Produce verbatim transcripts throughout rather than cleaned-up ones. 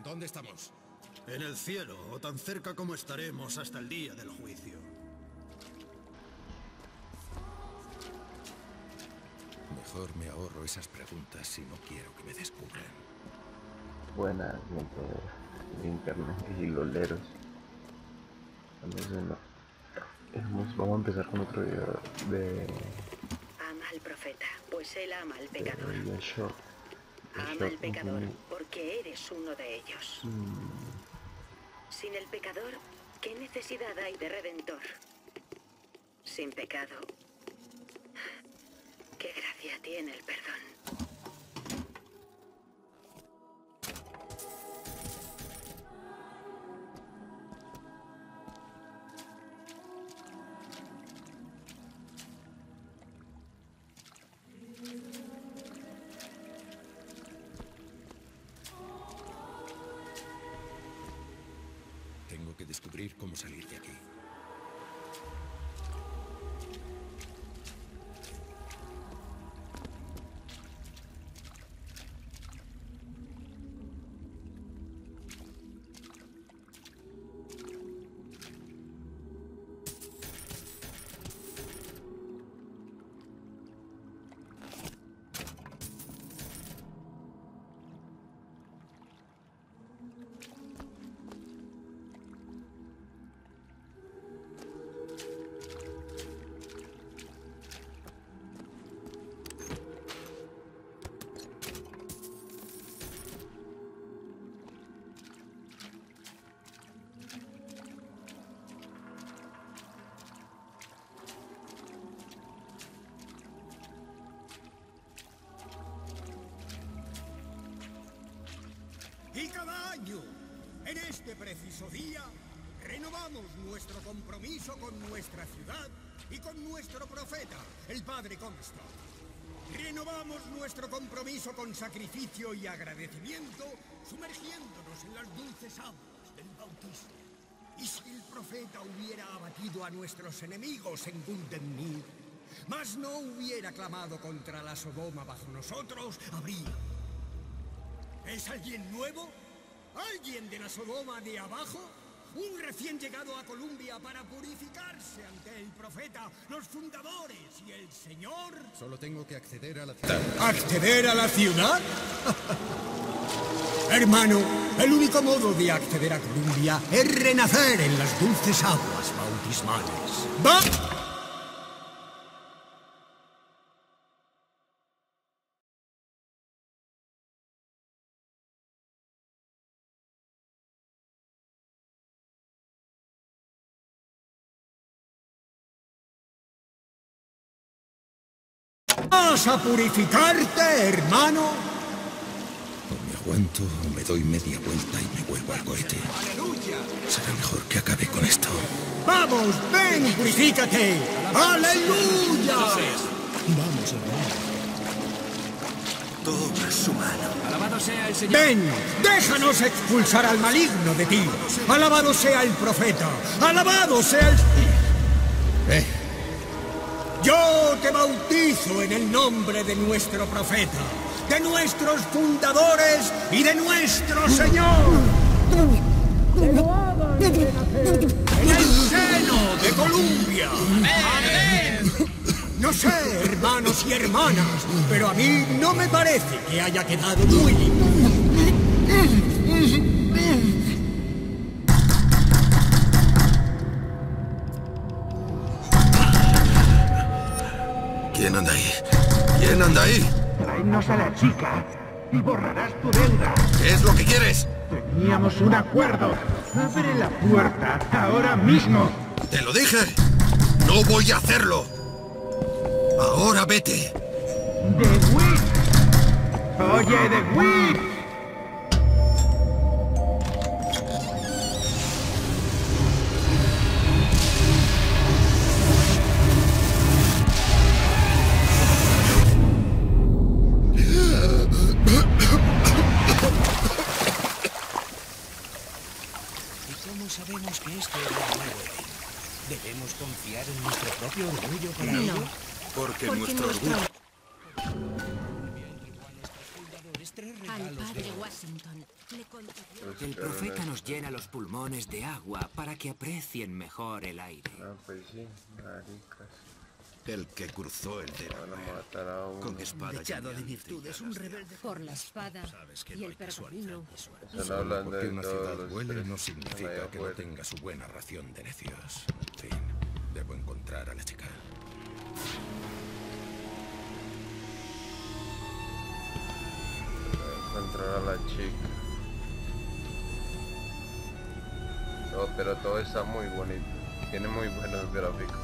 ¿Dónde estamos? En el cielo, o tan cerca como estaremos hasta el día del juicio. Mejor me ahorro esas preguntas si no quiero que me descubran. Buena gente de internet y loleros. Vamos, en, vamos, vamos a empezar con otro video de... Ama al profeta, pues él ama al pecador. de Yashua. Ama al pecador, porque eres uno de ellos. Mm. Sin el pecador, ¿qué necesidad hay de redentor? Sin pecado, ¿qué gracia tiene el perdón? Tengo que descubrir cómo salir de aquí. Y cada año, en este preciso día, renovamos nuestro compromiso con nuestra ciudad y con nuestro profeta, el Padre Comstock. Renovamos nuestro compromiso con sacrificio y agradecimiento, sumergiéndonos en las dulces aguas del bautismo. ¿Y si el profeta hubiera abatido a nuestros enemigos en Gundenmir, mas no hubiera clamado contra la Sodoma bajo nosotros, habría... ¿Es alguien nuevo? ¿Alguien de la Sodoma de abajo? ¿Un recién llegado a Columbia para purificarse ante el profeta, los fundadores y el Señor? Solo tengo que acceder a la ciudad. ¿Acceder a la ciudad? Hermano, el único modo de acceder a Columbia es renacer en las dulces aguas bautismales. ¡Va! ¿Vas a purificarte, hermano? O me aguanto o me doy media vuelta y me vuelvo al cohete. Será mejor que acabe con esto. ¡Vamos, ven y purifícate! ¡Aleluya! Vamos, hermano. Toma su mano. Alabado sea el Señor. Ven, déjanos expulsar al maligno de ti. Alabado sea el profeta. Alabado sea el... Eh. Yo te bautizo en el nombre de nuestro profeta, de nuestros fundadores y de nuestro Señor. Que lo hagan renacer en el seno de Columbia. ¡Amén! No sé, hermanos y hermanas, pero a mí no me parece que haya quedado muy limpio. ¿Quién anda ahí? ¿Quién anda ahí? Tráenos a la chica y borrarás tu deuda. ¿Qué es lo que quieres? Teníamos un acuerdo. Abre la puerta ahora mismo. ¡Te lo dije! ¡No voy a hacerlo! ¡Ahora vete! ¡De Witt! ¡Oye, de Witt! Sabemos que esto era el nuevo Edén. ¿Debemos confiar en nuestro propio orgullo para No. ello? Porque, Porque nuestro nuestro... orgullo... Tres Al regalos de padre oro. Washington le El profeta nos llena los pulmones de agua para que aprecien mejor el aire. Ah, pues sí, maricas. El que cruzó el Van a Delaware matar a uno. con espada Dechado de llmeante y virtudes, un garras de rebelde. Por la espada Sabes que y no el hay casualidad pergamino. ni suerte. Están Solo hablando porque de una todos ciudad los huele tres no que están ahí significa que no afuera. tenga su buena ración de necios. En fin, debo encontrar a la chica. Encontrar a la chica. Oh, pero todo está muy bonito. Tiene muy buenos gráficos.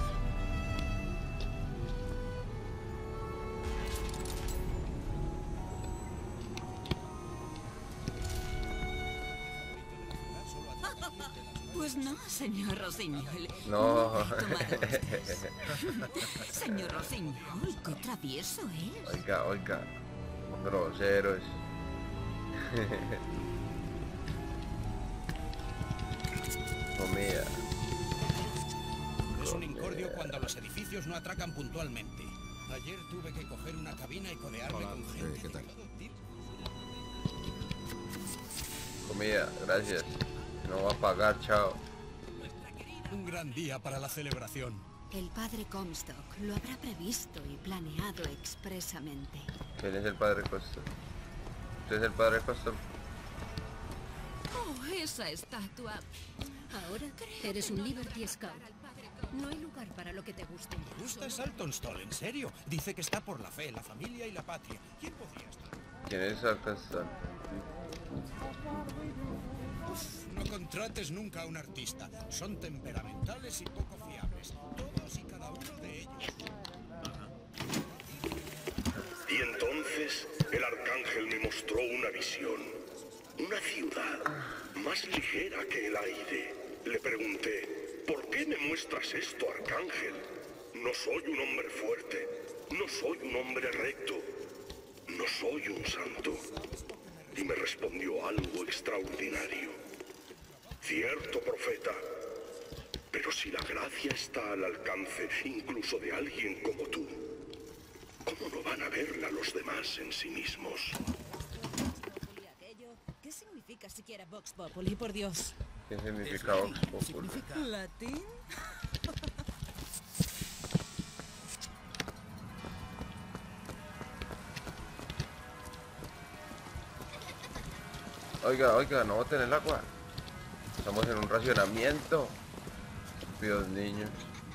Pues no, señor Rossignol. No. Señor Rossignol, qué travieso es. Oiga, oiga. Groseros. Comida. Es un incordio cuando los edificios no atracan puntualmente. Ayer tuve que coger una cabina y codearme con gente. Eh, ¿qué tal? Comida, gracias. No va a pagar, chao. Un gran día para la celebración. El padre Comstock lo habrá previsto y planeado expresamente. ¿Quién es el padre Costa? ¿Usted es el padre Costa? Oh, esa estatua. Ahora eres un Liberty Scout. No hay lugar para lo que te guste. ¿Me gusta Saltonstall? ¿En serio? Dice que está por la fe, la familia y la patria. ¿Quién podría estar? ¿Quién es el Costa? No contrates nunca a un artista. Son temperamentales y poco fiables. Todos y cada uno de ellos. Y entonces el arcángel me mostró una visión. Una ciudad más ligera que el aire. Le pregunté, ¿por qué me muestras esto, arcángel? No soy un hombre fuerte. No soy un hombre recto. No soy un santo. Y me respondió algo extraordinario. Cierto, profeta. Pero si la gracia está al alcance incluso de alguien como tú, ¿cómo no van a verla los demás en sí mismos? ¿Qué significa siquiera Vox Populi, por Dios? ¿Qué significa Vox Populi? ¿Latín? Oiga, oiga, no boten el agua. Estamos en un racionamiento. Estúpidos niños.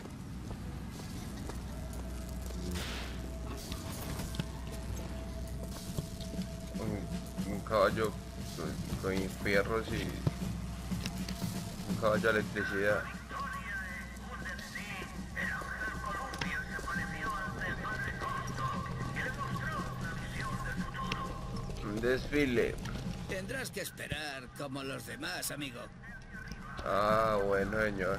Un, un caballo con, con fierros y un caballo de electricidad. Un desfile. Tendrás que esperar como los demás, amigo. Ah, bueno, señor.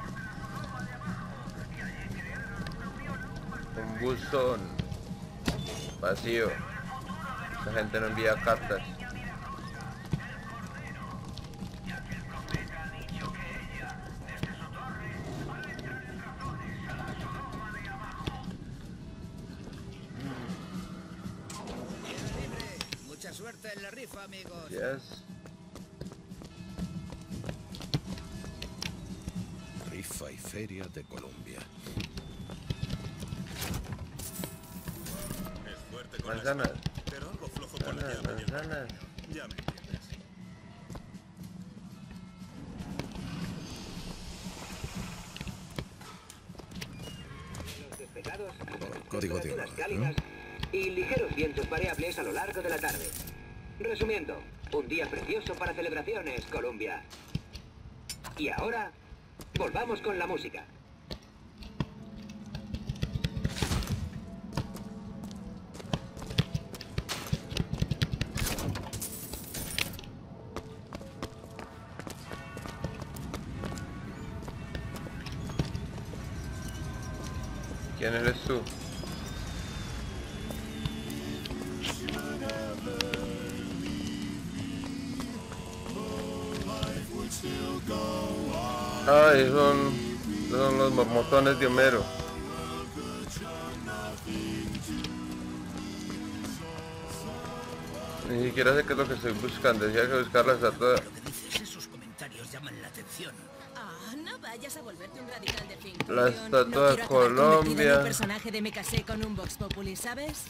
Un buzón vacío. La gente no envía cartas. Mucha suerte en la rifa, amigos. Yes. Rifa y Feria de Colombia. Es fuerte con Manzanas. la espada, pero algo flojo con la Manzanas, llave. manzanas. Ya me entiendes. Por código de honor, ¿no? Y ligeros vientos variables a lo largo de la tarde. Resumiendo, un día precioso para celebraciones, Columbia. Y ahora, volvamos con la música. ¿Quién eres tú? Ay, son, son los mormotones de Homero. Ni siquiera sé qué es lo que estoy buscando. Decía que buscar la estatua. Esos comentarios llaman la atención. Ah, no vayas a volverte un radical de fin. La estatua de no Colombia. Un personaje de Me casé con un Vox Populi, ¿sabes?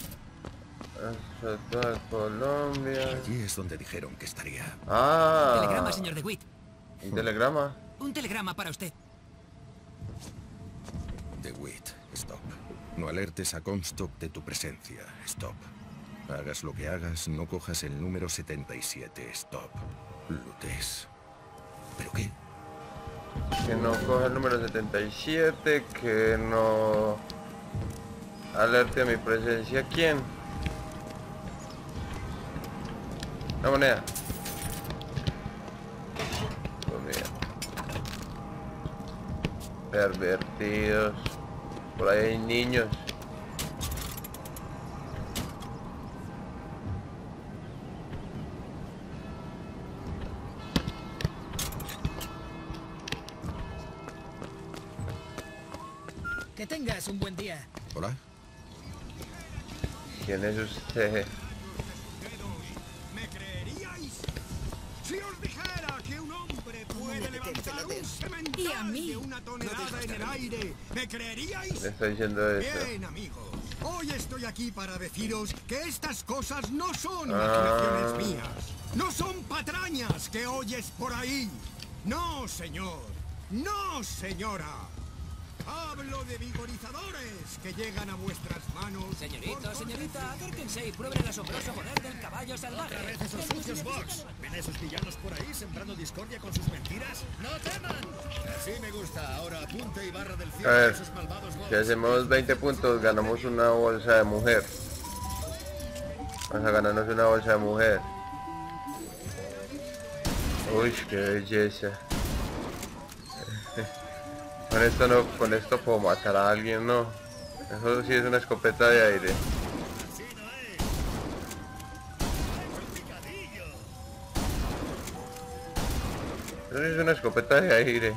La estatua de Colombia. Allí es donde dijeron que estaría. Ah. Telegrama, señor DeWitt. ¿Un telegrama? Un telegrama para usted. DeWitt, stop. No alertes a Comstock de tu presencia. Stop. Hagas lo que hagas, no cojas el número setenta y siete. Stop. Lutes. ¿Pero qué? Que no coja el número setenta y siete, que no alerte a mi presencia. ¿Quién? Una moneda. Pues mira. Pervertidos. Por ahí hay niños. Que tengas un buen día. Hola. ¿Quién es usted? ¿Me creeríais? Si os dijera que un hombre puede levantar un semental de una tonelada en el aire, ¿me creeríais? Le está diciendo eso. Bien, amigos. Hoy estoy aquí para deciros que estas cosas no son Ah. imaginaciones mías. No son patrañas que oyes por ahí. No, señor. No, señora. Hablo de vigorizadores que llegan a vuestras manos. Señorita, señorita, acérquense y prueben el asombroso poder del caballo salvaje. Otra vez esos sucios Vox. ¿Ven a esos villanos por ahí sembrando discordia con sus mentiras? ¡No teman! Así me gusta. Ahora apunte y barra del A cielo a ver, esos malvados Vox. si hacemos veinte puntos, ganamos una bolsa de mujer. Vamos a ganarnos una bolsa de mujer. Uy, qué belleza. Con esto no, con esto puedo matar a alguien, no. Eso sí es una escopeta de aire. Eso sí es una escopeta de aire.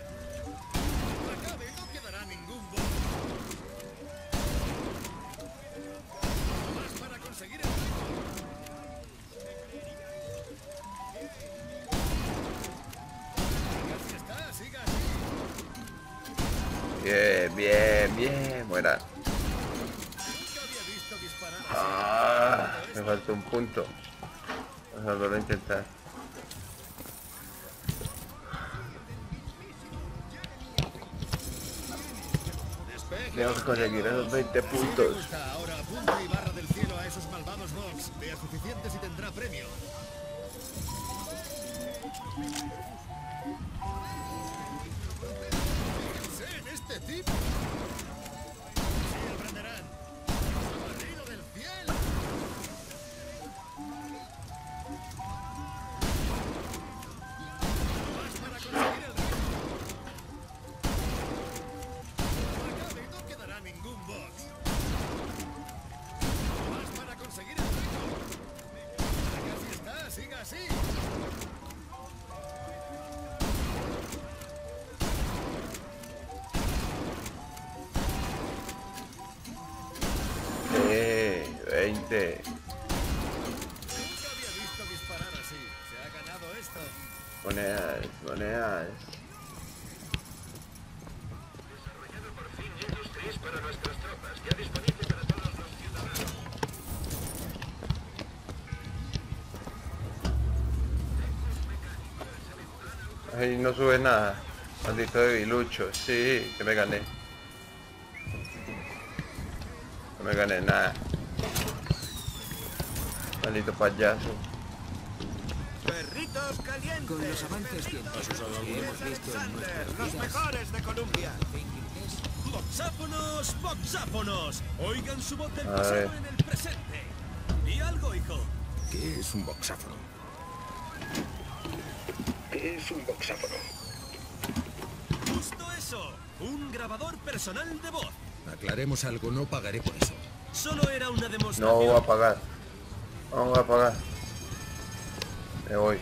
Bien, bien, bien, buena. Ah, me falta un punto. Vamos a volverlo a intentar. Tengo que conseguir esos veinte puntos. Ahora apunte y barra del cielo a esos malvados Vox. Vea suficientes y tendrá premio. En este tipo. Sí, aprenderán. Padrino del cielo. Más para conseguir el reto. No acabe y no quedará ningún Vox. Más para conseguir el reto. Casi está, siga así. Eh, veinte. Nunca había visto disparar así. Se ha ganado esto. Monedas, monedas. Desarrollado por fin Industries para nuestras tropas. Ya disponible para todos los ciudadanos. Ahí no sube nada. Maldito debilucho. Sí, que me gané. No me gané nada. Maldito payaso. Perritos calientes. Con los avances científicos que hemos visto en nuestras Los vidas, mejores de Colombia. ¡Boxáfonos, boxáfonos! Oigan su voz del A pasado ver. en el presente. Y algo, hijo. ¿Qué es un boxáfono? ¿Qué es un boxáfono? Justo eso. Un grabador personal de voz. Aclaremos algo, no pagaré por eso. Solo era una No demostración. voy a pagar. No voy a pagar. Me voy.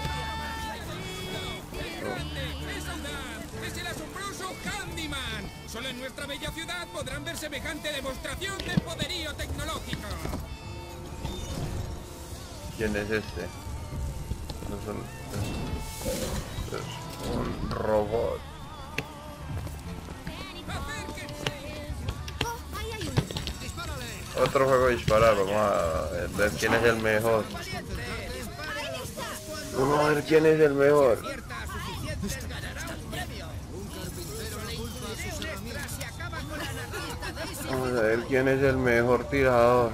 ¡Es el asombroso Candyman! Solo en nuestra bella ciudad podrán ver semejante demostración de poderío tecnológico. ¿Quién es este? No son... Es un robot. Otro juego de disparar, vamos a ver quién es el mejor. Vamos a ver quién es el mejor. Vamos a ver quién es el mejor tirador.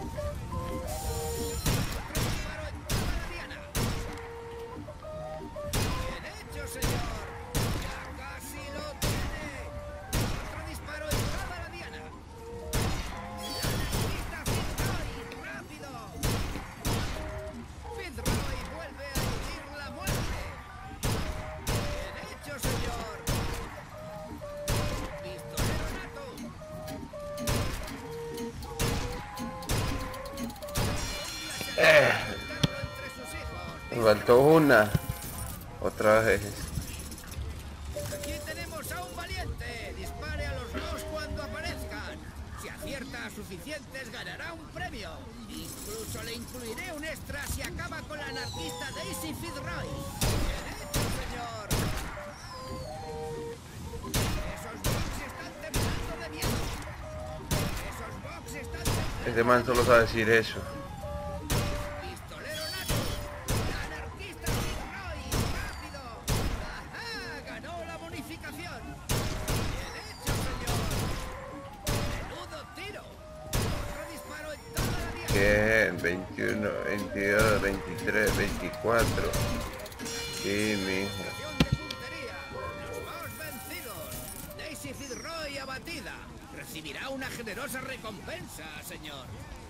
Eh, me faltó una. Otra vez. Aquí tenemos a un valiente. Dispare a los dos cuando aparezcan. Si acierta a suficientes, ganará un premio. Incluso le incluiré un extra si acaba con la anarquista Daisy Fitzroy. Bien hecho, señor. Esos box están temblando de miedo. Esos box están temblando. Este man solo sabe decir eso. Que veintiuno, veintidós, veintitrés, veinticuatro. Sí, mijo. Daisy Fitzroy abatida. Recibirá una generosa recompensa, señor.